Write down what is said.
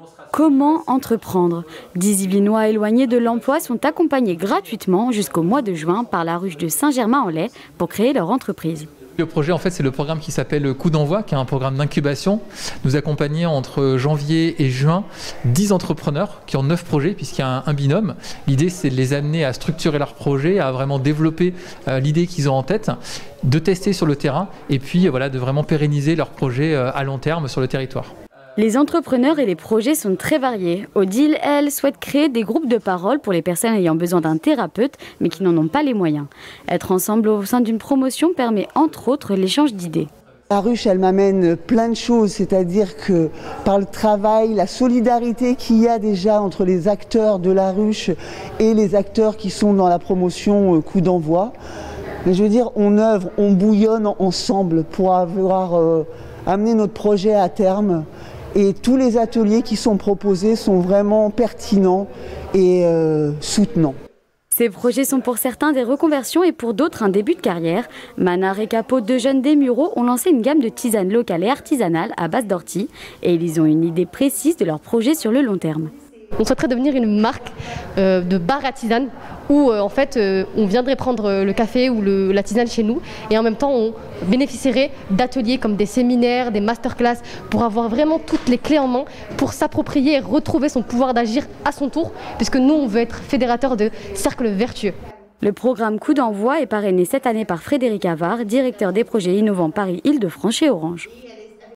Comment entreprendre? 10 Yvelinois éloignés de l'emploi sont accompagnés gratuitement jusqu'au mois de juin par la ruche de Saint-Germain-en-Laye pour créer leur entreprise. Le projet, en fait, c'est le programme qui s'appelle Coup d'envoi, qui est un programme d'incubation. Nous accompagnons entre janvier et juin 10 entrepreneurs qui ont 9 projets, puisqu'il y a un binôme. L'idée, c'est de les amener à structurer leur projet, à vraiment développer l'idée qu'ils ont en tête, de tester sur le terrain, et puis voilà, de vraiment pérenniser leur projet à long terme sur le territoire. Les entrepreneurs et les projets sont très variés. Odile, elle, souhaite créer des groupes de parole pour les personnes ayant besoin d'un thérapeute, mais qui n'en ont pas les moyens. Être ensemble au sein d'une promotion permet entre autres l'échange d'idées. La ruche, elle m'amène plein de choses, c'est-à-dire que par le travail, la solidarité qu'il y a déjà entre les acteurs de la ruche et les acteurs qui sont dans la promotion Coup d'envoi. Je veux dire, on œuvre, on bouillonne ensemble pour avoir amené notre projet à terme. Et tous les ateliers qui sont proposés sont vraiment pertinents et soutenants. Ces projets sont pour certains des reconversions et pour d'autres un début de carrière. Manar et Capot, deux jeunes des Mureaux, ont lancé une gamme de tisanes locales et artisanales à base d'ortie. Et ils ont une idée précise de leur projet sur le long terme. On souhaiterait devenir une marque de bar à tisane où en fait on viendrait prendre le café ou la tisane chez nous et en même temps on bénéficierait d'ateliers comme des séminaires, des masterclass pour avoir vraiment toutes les clés en main pour s'approprier et retrouver son pouvoir d'agir à son tour puisque nous on veut être fédérateur de cercles vertueux. Le programme Coup d'envoi est parrainé cette année par Frédéric Havard, directeur des projets innovants Paris-Île-de-France chez Orange.